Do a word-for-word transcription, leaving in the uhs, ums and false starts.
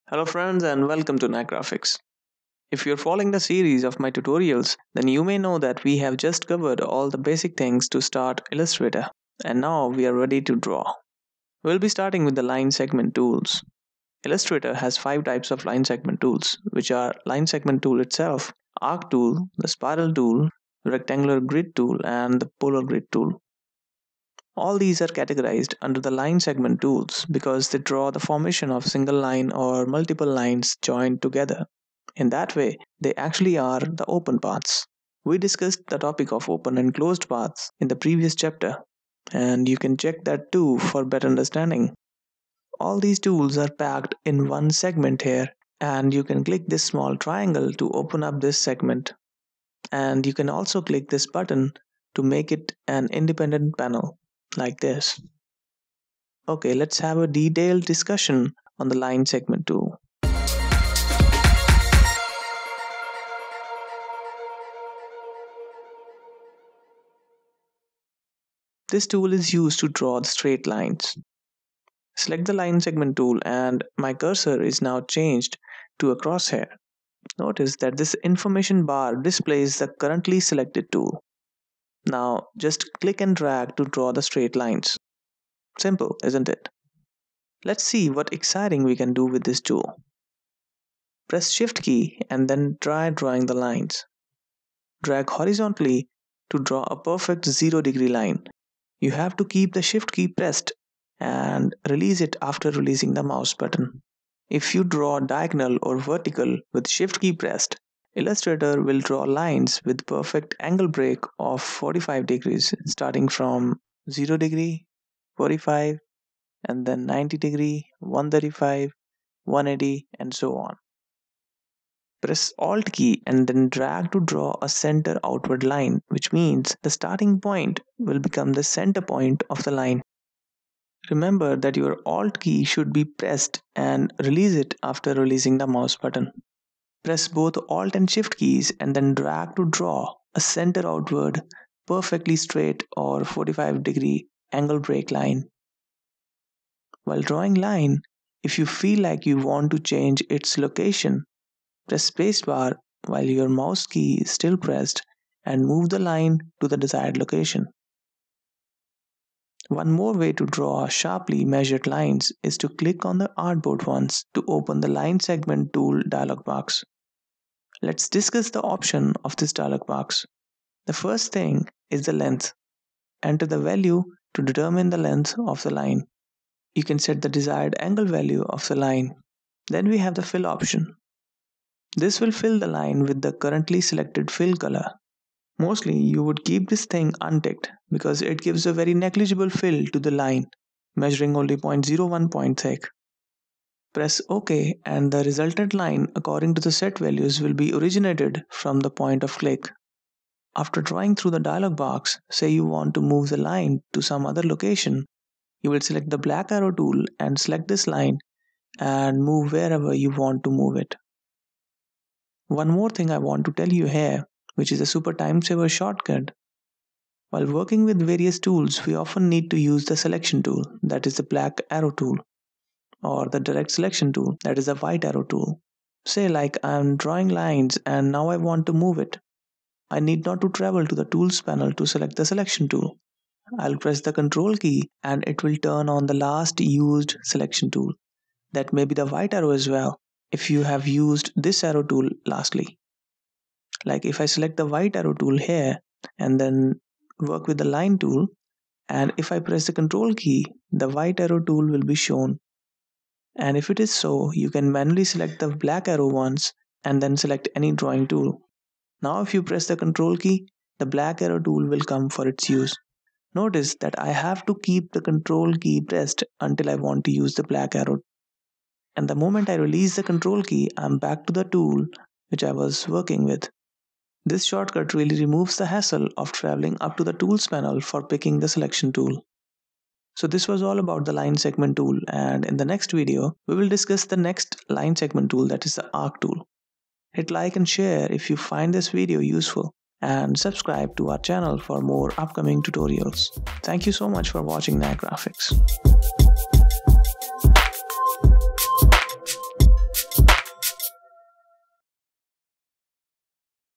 Hello friends and welcome to Graphics. If you're following the series of my tutorials, then you may know that we have just covered all the basic things to start Illustrator, and now we are ready to draw. We'll be starting with the line segment tools. Illustrator has five types of line segment tools, which are line segment tool itself, arc tool, the spiral tool, rectangular grid tool, and the polar grid tool. All these are categorized under the line segment tools because they draw the formation of single line or multiple lines joined together. In that way, they actually are the open paths. We discussed the topic of open and closed paths in the previous chapter, and you can check that too for better understanding. All these tools are packed in one segment here, and you can click this small triangle to open up this segment. And you can also click this button to make it an independent panel, like this. Okay, let's have a detailed discussion on the line segment tool. This tool is used to draw the straight lines. Select the line segment tool and my cursor is now changed to a crosshair. Notice that this information bar displays the currently selected tool. Now just click and drag to draw the straight lines. Simple, isn't it? Let's see what exciting we can do with this tool. Press Shift key and then try drawing the lines. Drag horizontally to draw a perfect zero degree line. You have to keep the Shift key pressed and release it after releasing the mouse button. If you draw diagonal or vertical with Shift key pressed, Illustrator will draw lines with perfect angle break of forty-five degrees, starting from zero degree, forty-five, and then ninety degree, one thirty-five, one eighty, and so on. Press Alt key and then drag to draw a center outward line, which means the starting point will become the center point of the line. Remember that your Alt key should be pressed and release it after releasing the mouse button. Press both Alt and Shift keys and then drag to draw a center outward, perfectly straight or forty-five degree angle break line. While drawing line, if you feel like you want to change its location, press spacebar while your mouse key is still pressed and move the line to the desired location. One more way to draw sharply measured lines is to click on the artboard once to open the line segment tool dialog box. Let's discuss the option of this dialog box. The first thing is the length. Enter the value to determine the length of the line. You can set the desired angle value of the line. Then we have the fill option. This will fill the line with the currently selected fill color. Mostly you would keep this thing unticked because it gives a very negligible fill to the line, measuring only zero point zero one point thick. Press OK and the resultant line according to the set values will be originated from the point of click. After drawing through the dialog box, say you want to move the line to some other location, you will select the black arrow tool and select this line and move wherever you want to move it. One more thing I want to tell you here, which is a super time saver shortcut. While working with various tools, we often need to use the selection tool, that is the black arrow tool, or the direct selection tool, that is the white arrow tool. Say like I'm drawing lines and now I want to move it. I need not to travel to the tools panel to select the selection tool. I'll press the control key and it will turn on the last used selection tool. That may be the white arrow as well, if you have used this arrow tool lastly. Like if I select the white arrow tool here and then work with the line tool, and if I press the control key, the white arrow tool will be shown. And if it is so, you can manually select the black arrow once and then select any drawing tool. Now if you press the control key, the black arrow tool will come for its use. Notice that I have to keep the control key pressed until I want to use the black arrow. And the moment I release the control key, I'm back to the tool which I was working with. This shortcut really removes the hassle of traveling up to the tools panel for picking the selection tool. So this was all about the line segment tool, and in the next video, we will discuss the next line segment tool, that is the arc tool. Hit like and share if you find this video useful, and subscribe to our channel for more upcoming tutorials. Thank you so much for watching Graphics.